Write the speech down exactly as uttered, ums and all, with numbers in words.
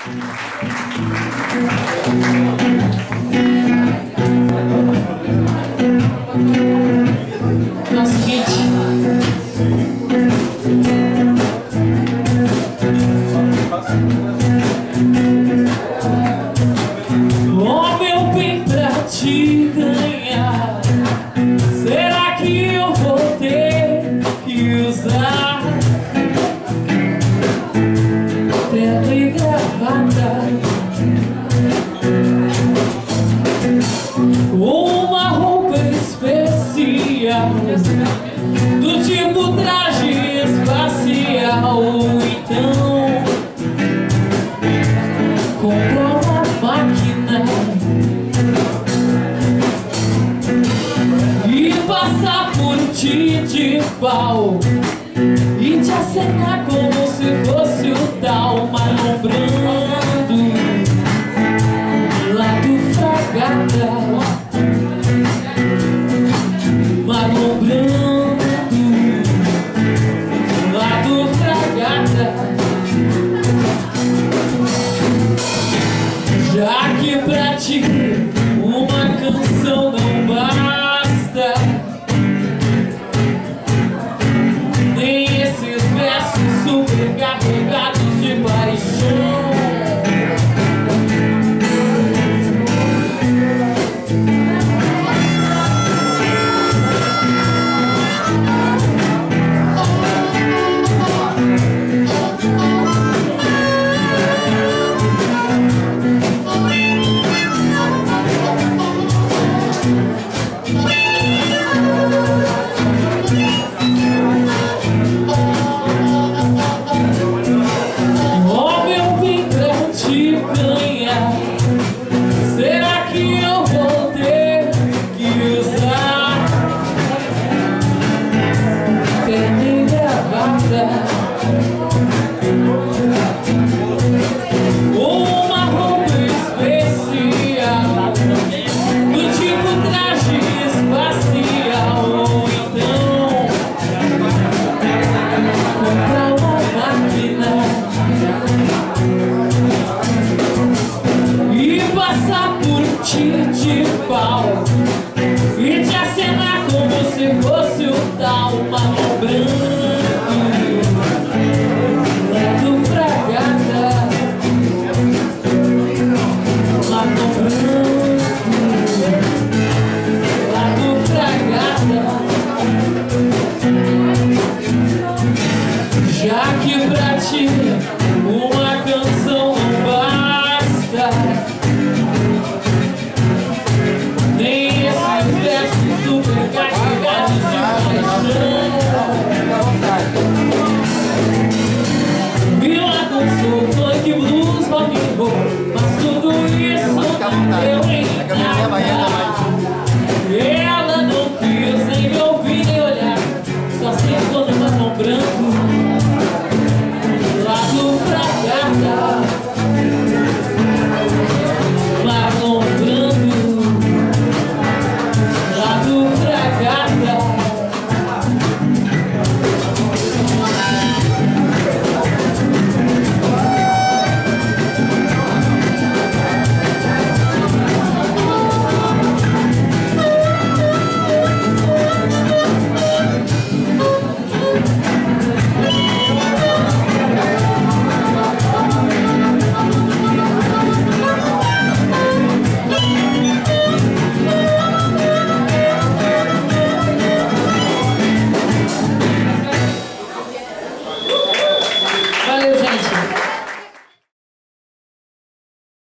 É o seguinte. Oh, meu bem, pra te ganhar, será que eu vou ter que usar terno e gravata, uma roupa especial do tipo traje espacial? Ou então comprar uma máquina e passar por ti de pau e te acenar como se fosse o tal Marlon Brando lá do Fragata. Marlon Brando lá do Fragata. Já que pra ti uma canção não basta, nem esses versos super carregados de paixão. Será que eu vou ter que usar terno e gravata, uma roupa especial do tipo traje espacial? Ou então comprar uma máquina e passar por ti de pau e te acenar como se fosse o tal Marlon Brando lá do Fragata. Marlon Brando lá do Fragata. Já que pra ti uma canção não basta, nem esses versos super carregados de paixão. Viola, dançou, funk, blues, rock and roll, mas tudo isso não deu